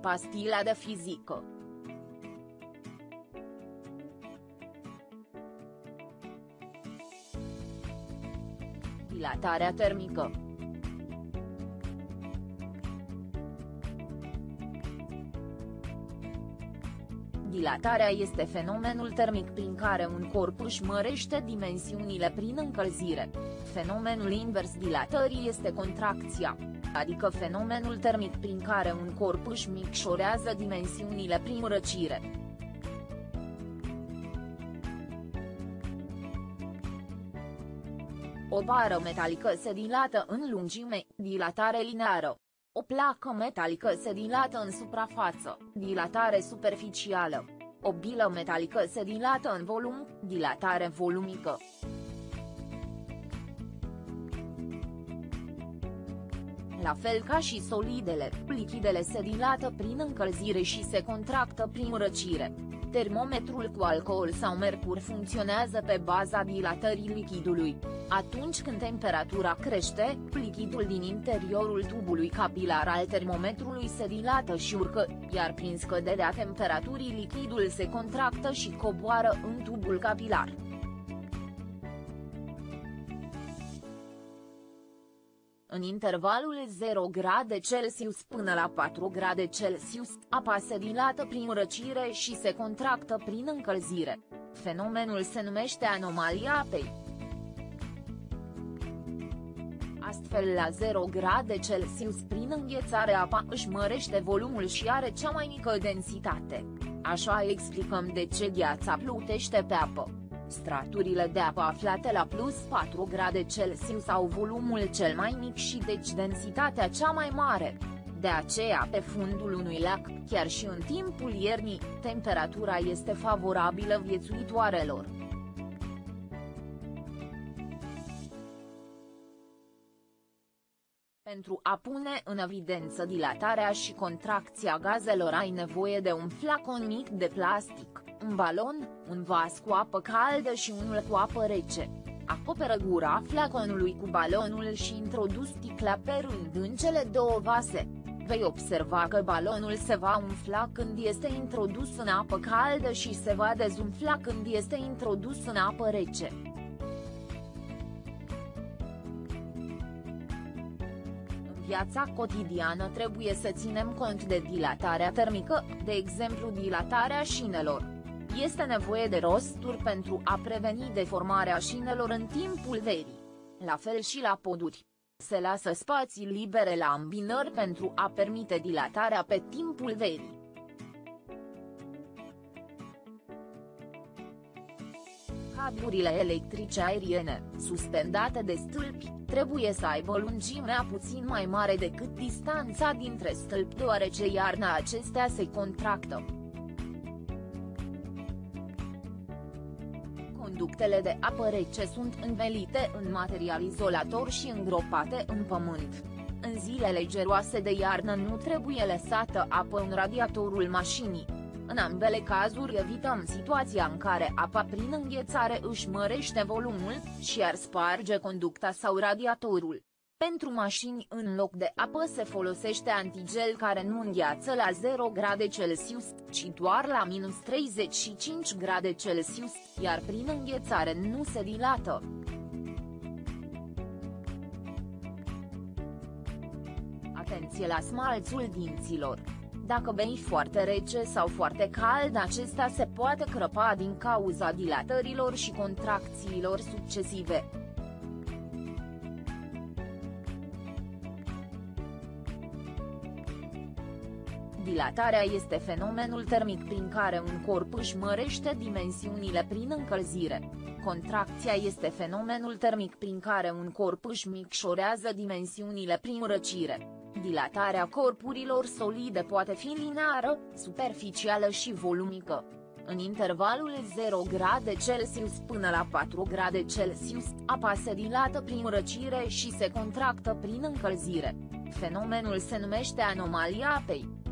pastila de fizică. Dilatarea termică. Dilatarea este fenomenul termic prin care un corp își mărește dimensiunile prin încălzire. Fenomenul invers dilatării este contracția, adică fenomenul termic prin care un corp își micșorează dimensiunile prin răcire. O bară metalică se dilată în lungime, dilatare lineară. O placă metalică se dilată în suprafață, dilatare superficială. O bilă metalică se dilată în volum, dilatare volumică. La fel ca și solidele, lichidele se dilată prin încălzire și se contractă prin răcire. Termometrul cu alcool sau mercur funcționează pe baza dilatării lichidului. Atunci când temperatura crește, lichidul din interiorul tubului capilar al termometrului se dilată și urcă, iar prin scăderea temperaturii lichidul se contractă și coboară în tubul capilar. În intervalul 0 grade Celsius până la 4 grade Celsius, apa se dilată prin răcire și se contractă prin încălzire. Fenomenul se numește anomalia apei. Astfel la 0 grade Celsius prin înghețare apa își mărește volumul și are cea mai mică densitate. Așa explicăm de ce gheața plutește pe apă. Straturile de apă aflate la plus 4 grade Celsius au volumul cel mai mic și deci densitatea cea mai mare. De aceea pe fundul unui lac, chiar și în timpul iernii, temperatura este favorabilă viețuitoarelor. Pentru a pune în evidență dilatarea și contracția gazelor ai nevoie de un flacon mic de plastic, un balon, un vas cu apă caldă și unul cu apă rece. Acoperă gura flaconului cu balonul și introdu sticla pe rând în cele două vase. Vei observa că balonul se va umfla când este introdus în apă caldă și se va dezumfla când este introdus în apă rece. În viața cotidiană trebuie să ținem cont de dilatarea termică, de exemplu dilatarea șinelor. Este nevoie de rosturi pentru a preveni deformarea șinelor în timpul verii. La fel și la poduri. Se lasă spații libere la îmbinări pentru a permite dilatarea pe timpul verii. Cablurile electrice aeriene, suspendate de stâlpi, trebuie să aibă lungimea puțin mai mare decât distanța dintre stâlpi deoarece iarna acestea se contractă. Conductele de apă rece sunt învelite în material izolator și îngropate în pământ. În zilele geroase de iarnă nu trebuie lăsată apă în radiatorul mașinii. În ambele cazuri evităm situația în care apa prin înghețare își mărește volumul și ar sparge conducta sau radiatorul. Pentru mașini în loc de apă se folosește antigel care nu îngheață la 0 grade Celsius, ci doar la minus 35 grade Celsius, iar prin înghețare nu se dilată. Atenție la smalțul dinților. Dacă bei foarte rece sau foarte cald, acesta se poate crăpa din cauza dilatărilor și contracțiilor succesive. Dilatarea este fenomenul termic prin care un corp își mărește dimensiunile prin încălzire. Contracția este fenomenul termic prin care un corp își micșorează dimensiunile prin răcire. Dilatarea corpurilor solide poate fi lineară, superficială și volumică. În intervalul 0 grade Celsius până la 4 grade Celsius, apa se dilată prin răcire și se contractă prin încălzire. Fenomenul se numește anomalia apei.